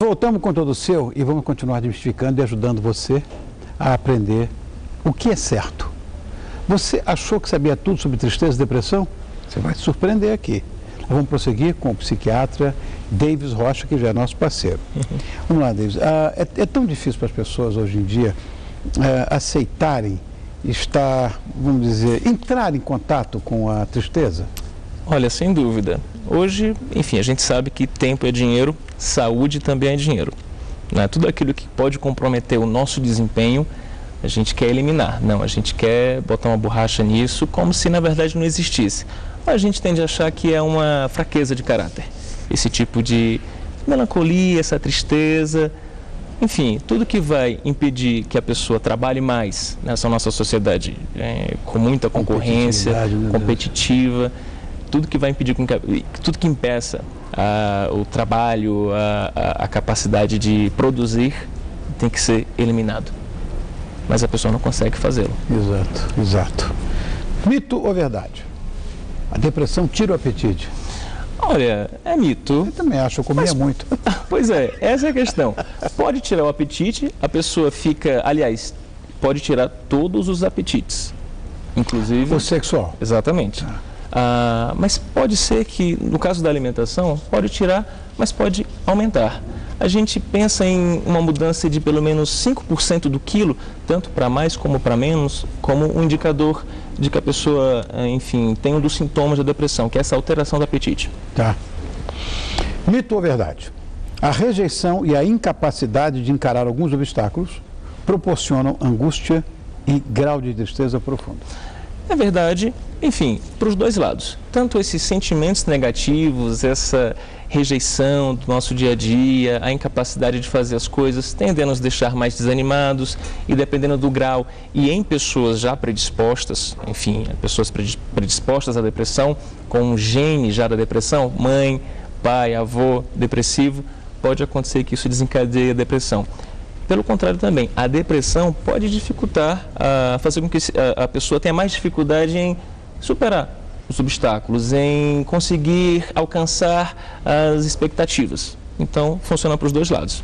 Voltamos com todo o seu e vamos continuar desmistificando e ajudando você a aprender o que é certo. Você achou que sabia tudo sobre tristeza e depressão? Você vai se surpreender aqui. Nós vamos prosseguir com o psiquiatra Davis Rocha, que já é nosso parceiro. Vamos lá, Davis. É tão difícil para as pessoas hoje em dia aceitarem estar, vamos dizer, entrar em contato com a tristeza? Olha, sem dúvida. Hoje, enfim, a gente sabe que tempo é dinheiro, saúde também é dinheiro. Né? Tudo aquilo que pode comprometer o nosso desempenho, a gente quer eliminar. Não, a gente quer botar uma borracha nisso como se na verdade não existisse. A gente tende a achar que é uma fraqueza de caráter. Esse tipo de melancolia, essa tristeza, enfim, tudo que vai impedir que a pessoa trabalhe mais nessa nossa sociedade com muita concorrência, competitiva, tudo que vai impedir, tudo que impeça o trabalho, a capacidade de produzir, tem que ser eliminado. Mas a pessoa não consegue fazê-lo. Exato, exato. Mito ou verdade? A depressão tira o apetite? Olha, é mito. Eu também acho, eu comia muito. Pois é, essa é a questão. Pode tirar o apetite, a pessoa fica, aliás, pode tirar todos os apetites, inclusive... O sexual. Exatamente. Mas pode ser que, no caso da alimentação, pode tirar, mas pode aumentar. A gente pensa em uma mudança de pelo menos 5% do quilo, tanto para mais como para menos, como um indicador de que a pessoa, enfim, tem um dos sintomas da depressão, que é essa alteração do apetite. Tá. Mito ou verdade? A rejeição e a incapacidade de encarar alguns obstáculos proporcionam angústia e grau de tristeza profundo. É verdade, enfim, para os dois lados. Tanto esses sentimentos negativos, essa rejeição do nosso dia a dia, a incapacidade de fazer as coisas, tendem a nos deixar mais desanimados e dependendo do grau e em pessoas já predispostas, enfim, pessoas predispostas à depressão, com um gene já da depressão, mãe, pai, avô, depressivo, pode acontecer que isso desencadeie a depressão. Pelo contrário também, a depressão pode dificultar, fazer com que a pessoa tenha mais dificuldade em superar os obstáculos, em conseguir alcançar as expectativas. Então, funciona para os dois lados.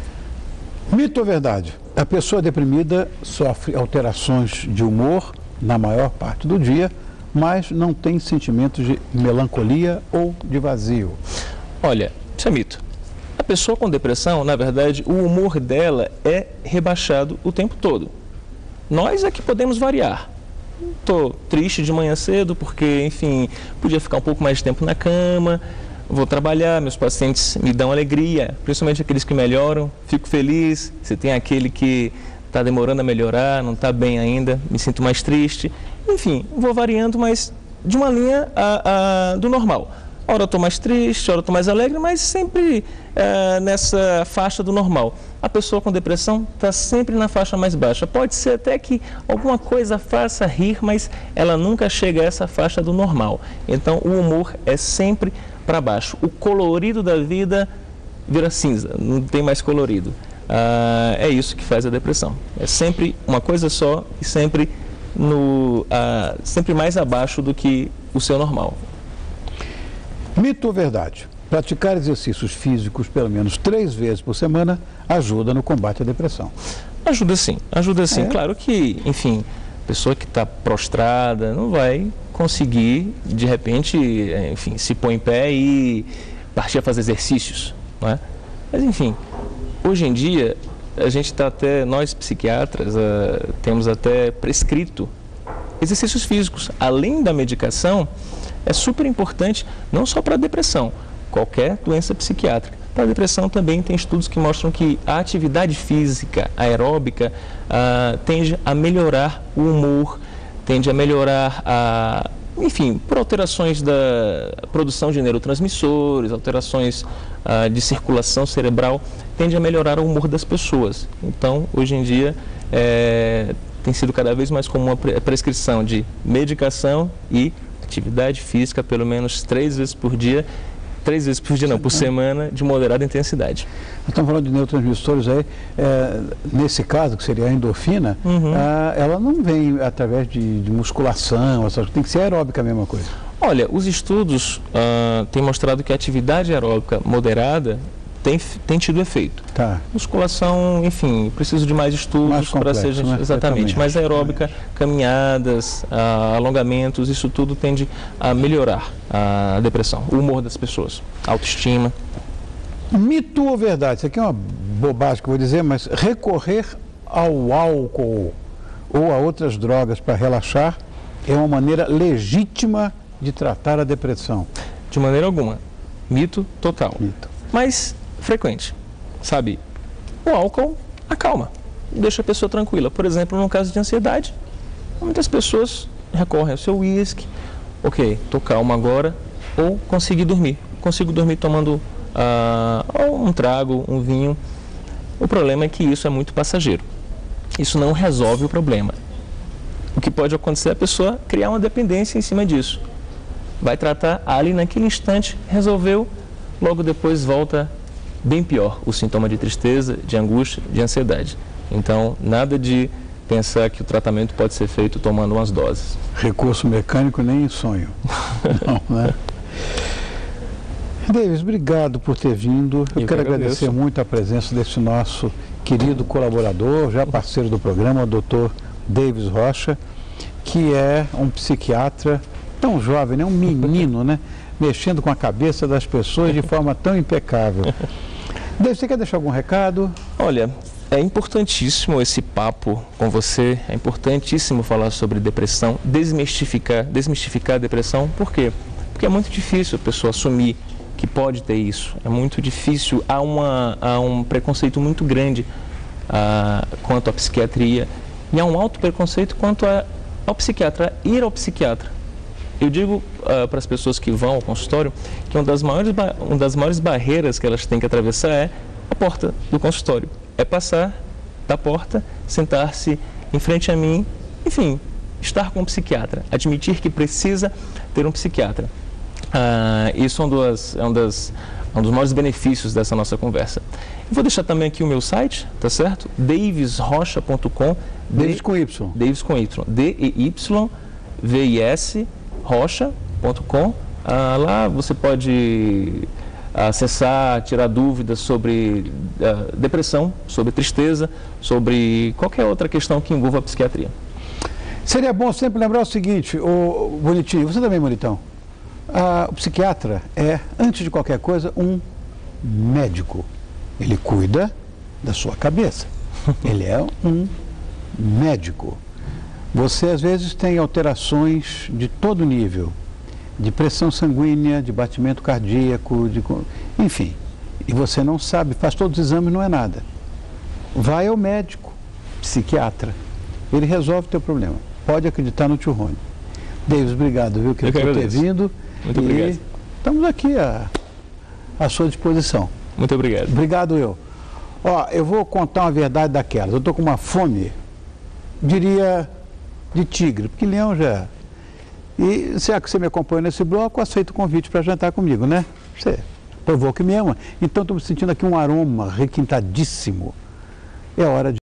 Mito ou verdade? A pessoa deprimida sofre alterações de humor na maior parte do dia, mas não tem sentimentos de melancolia ou de vazio. Olha, isso é mito. A pessoa com depressão, na verdade, o humor dela é rebaixado o tempo todo. Nós é que podemos variar. Estou triste de manhã cedo porque, enfim, podia ficar um pouco mais de tempo na cama, vou trabalhar, meus pacientes me dão alegria, principalmente aqueles que melhoram, fico feliz. Se tem aquele que está demorando a melhorar, não está bem ainda, me sinto mais triste. Enfim, vou variando, mas de uma linha do normal. Ora eu estou mais triste, ora eu estou mais alegre, mas sempre nessa faixa do normal. A pessoa com depressão está sempre na faixa mais baixa. Pode ser até que alguma coisa faça rir, mas ela nunca chega a essa faixa do normal. Então o humor é sempre para baixo. O colorido da vida vira cinza, não tem mais colorido. É isso que faz a depressão. É sempre uma coisa só e sempre, sempre mais abaixo do que o seu normal. Mito ou verdade? Praticar exercícios físicos pelo menos 3 vezes por semana ajuda no combate à depressão. Ajuda sim, ajuda sim. Claro que, enfim, a pessoa que está prostrada não vai conseguir, de repente, enfim, se pôr em pé e partir a fazer exercícios, não é? Mas, enfim, hoje em dia, a gente está até, nós psiquiatras, temos até prescrito exercícios físicos. Além da medicação, é super importante, não só para a depressão, qualquer doença psiquiátrica. Para a depressão também tem estudos que mostram que a atividade física aeróbica tende a melhorar o humor, tende a melhorar, enfim, por alterações da produção de neurotransmissores, alterações de circulação cerebral, tende a melhorar o humor das pessoas. Então, hoje em dia, tem sido cada vez mais comum a prescrição de medicação e atividade física pelo menos 3 vezes por dia, 3 vezes por dia não, por semana, de moderada intensidade. Estamos falando de neurotransmissores aí, nesse caso, que seria a endorfina, ela não vem através de musculação, tem que ser aeróbica a mesma coisa. Olha, os estudos têm mostrado que a atividade aeróbica moderada tem tido efeito. Tá. Musculação, enfim, preciso de mais estudos para ser né? exatamente, mais aeróbica, caminhadas, alongamentos, isso tudo tende a melhorar a depressão, o humor das pessoas, a autoestima. Mito ou verdade? Isso aqui é uma bobagem que eu vou dizer, mas recorrer ao álcool ou a outras drogas para relaxar é uma maneira legítima de tratar a depressão? De maneira alguma. Mito total. Mito. Mas frequente, sabe? O álcool acalma, deixa a pessoa tranquila. Por exemplo, no caso de ansiedade, muitas pessoas recorrem ao seu uísque. Ok, estou calmo agora, ou consigo dormir tomando ou um trago, um vinho. O problema é que isso é muito passageiro. Isso não resolve o problema. O que pode acontecer é a pessoa criar uma dependência em cima disso. Vai tratar ali naquele instante, resolveu, logo depois volta bem pior o sintoma de tristeza, de angústia, de ansiedade. Então, nada de pensar que o tratamento pode ser feito tomando umas doses. Recurso mecânico nem em sonho. Não, né? Davis, obrigado por ter vindo. Eu quero agradecer muito a presença desse nosso querido colaborador, já parceiro do programa, o Dr. Davis Rocha, que é um psiquiatra tão jovem, né? Um menino, né? Mexendo com a cabeça das pessoas de forma tão impecável. Davis, você quer deixar algum recado? Olha, é importantíssimo esse papo com você, é importantíssimo falar sobre depressão, desmistificar a depressão. Por quê? Porque é muito difícil a pessoa assumir que pode ter isso. É muito difícil, há um preconceito muito grande quanto à psiquiatria e há um alto preconceito quanto ao psiquiatra, ir ao psiquiatra. Eu digo para as pessoas que vão ao consultório que uma das maiores barreiras que elas têm que atravessar é a porta do consultório. É passar da porta, sentar-se em frente a mim, enfim, estar com um psiquiatra, admitir que precisa ter um psiquiatra. Isso é um dos maiores benefícios dessa nossa conversa. Eu vou deixar também aqui o meu site, tá certo? davisrocha.com. Davis com Y. Davis com Y. D-E-Y-V-I-S rocha.com. Lá você pode acessar, tirar dúvidas sobre depressão, sobre tristeza, sobre qualquer outra questão que envolva a psiquiatria. Seria bom sempre lembrar o seguinte, o Bonitinho, você também, Bonitão. O psiquiatra é, antes de qualquer coisa, um médico. Ele cuida da sua cabeça. Ele é um médico. Você, às vezes, tem alterações de todo nível. De pressão sanguínea, de batimento cardíaco, enfim. E você não sabe, faz todos os exames, não é nada. Vai ao médico, psiquiatra. Ele resolve o teu problema. Pode acreditar no tio Rony. Davis, obrigado, viu, por ter vindo. Muito obrigado. Estamos aqui à sua disposição. Muito obrigado. Obrigado, eu. Eu vou contar uma verdade daquelas. Eu estou com uma fome, diria, de tigre, porque leão já. E se é que você me acompanha nesse bloco, aceita o convite para jantar comigo, né? Você provou que me ama. Então estou me sentindo aqui um aroma requintadíssimo. É hora de